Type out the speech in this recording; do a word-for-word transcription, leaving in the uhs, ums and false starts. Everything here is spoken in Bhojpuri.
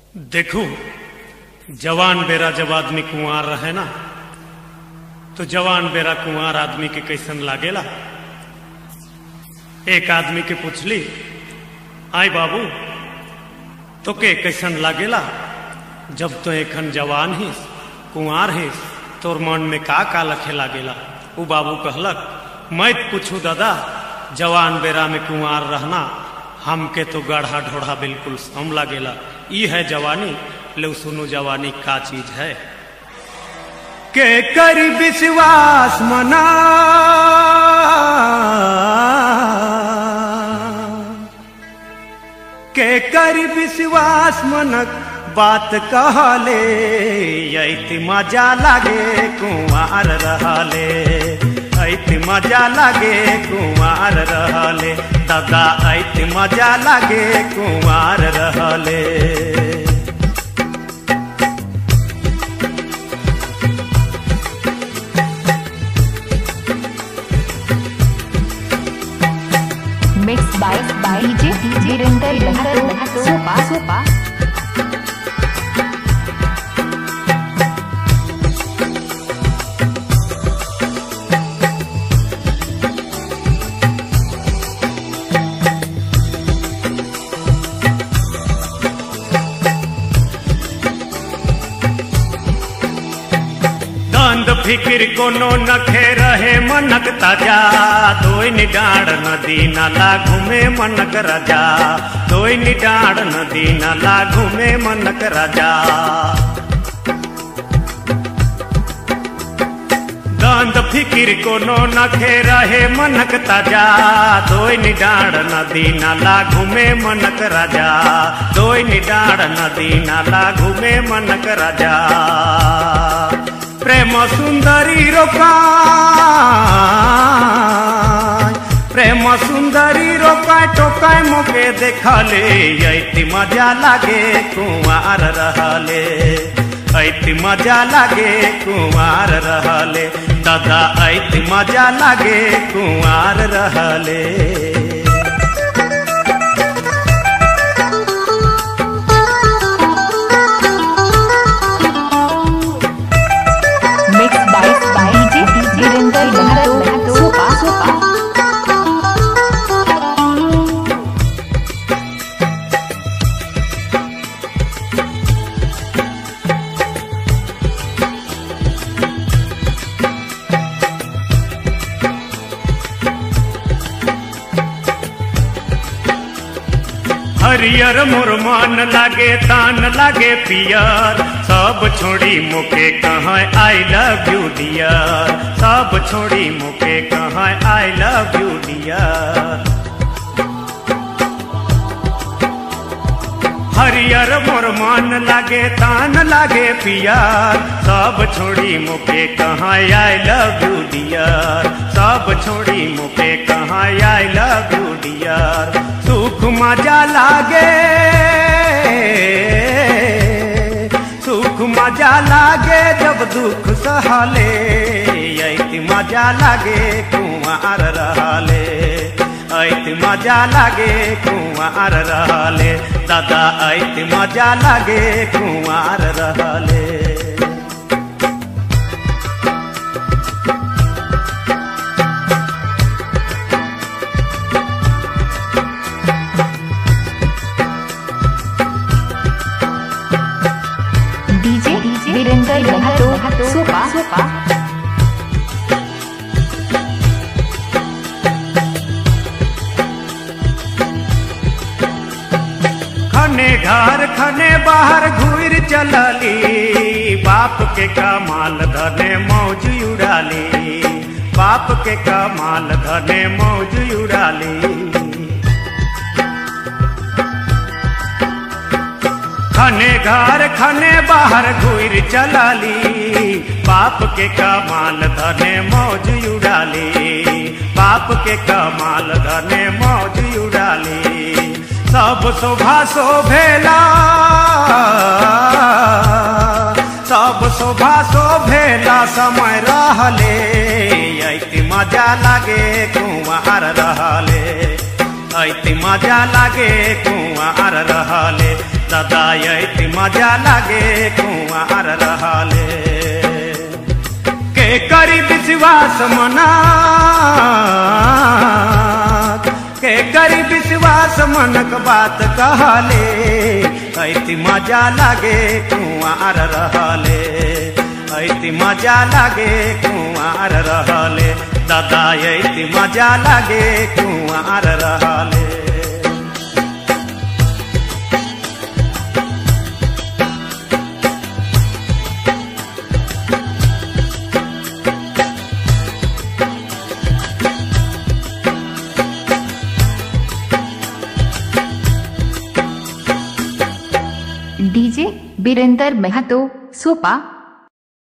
देखो जवान बेरा जब आदमी कुंवार रहे ना तो जवान बेरा कुंवार आदमी के कैसन लागेला। एक आदमी के पूछली, आई बाबू तो के कैसन लागेला जब तो एखन जवान हिस कुंवार हिस तोर मन में का का लखे लागेला। वो बाबू कहलक, मैं पूछू दादा जवान बेरा में कुंवार रहना हमके तो गढ़ा ढोढ़ा बिल्कुल सम लागेला। ई है जवानी, लो सुनो जवानी का चीज है। के करी विश्वास मना के करी विश्वास मनक बात कहले, ऐति मजा लागे कुंवार रहले, ऐति मजा लागे कुंवार रहले, दादा ऐति मजा लागे कुंवार रहले। Mixed by by D J Virender Lahar Sopa Sopa फिक्र कोनो नखे रहे मनक ताजा, दोई निडाड़ नदी नाला घूमे मनक राजा, दोई निडाड़ नदी नाला घूमे मनक राजा। दंद फिक्र कोनो नखे रहे मनक ताजा, दोई निडाड़ नदी नाला घूमे मनक राजा, दोई निडाड़ नदी नाला घूमे मनक राजा। प्रेम सुंदरी रोकाय प्रेम सुंदरी रोकाय टोकाय मोके देखले, ऐति मजा लागे कुंवार रहले, ऐति मजा लागे कुंवार रहले, दादा ऐति मजा लागे कुंवार रहले। हरियर मोर मान लागे तान लागे पियर, सब छोड़ी मुके कहाँ आई लव यू डियर, सब छोड़ी मुके कहाँ आई लव यू डियर। हरियर मोर मान लागे तान लागे पियर, सब छोड़ी मुके कहाँ आई लव यू डियर, सब छोड़ी मुके कहाँ आई लव यू डियर। सुख मजा लागे सुख मजा लागे जब दुख सहले, ऐति मजा लागे कुंवार रहले, ऐति मजा लागे कुंवार रहले, दादा ऐति मजा लागे कुंवार रहले। Virender Lahar Sopa Sopa खने घर खने बाहर घूर चलली, बाप के कमाल धने मौज उड़ाली, बाप के कमाल धने मौज उड़ाली। खने घर खने बाहर घूर चलाली, बाप के कमाल धने मौज उड़ाली, बाप के कमाल धने मौज उड़ाली। सब शोभा शोभेला सब शोभा शोभेला समय रहले, ऐति मजा लागे कुंवार रहले, ऐति मजा लागे कुंवार रहले, दादा यति मजा लागे कुंवार रहले। के करी विश्वास मना के करी विश्वास मनक बात कहले, ऐति मजा लागे कुंवार रहले, ऐति मजा लागे कुंवार रहले, दादा ऐति मजा लागे कुंवार रहले। डीजे बीरेंद्र महतो सोपा।